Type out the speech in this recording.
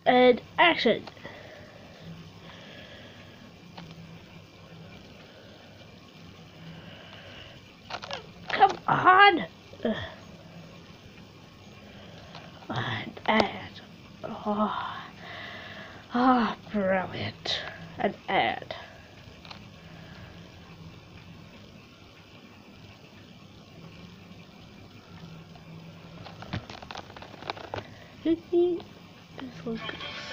and action. Come on. And oh, brilliant. An ad. This looks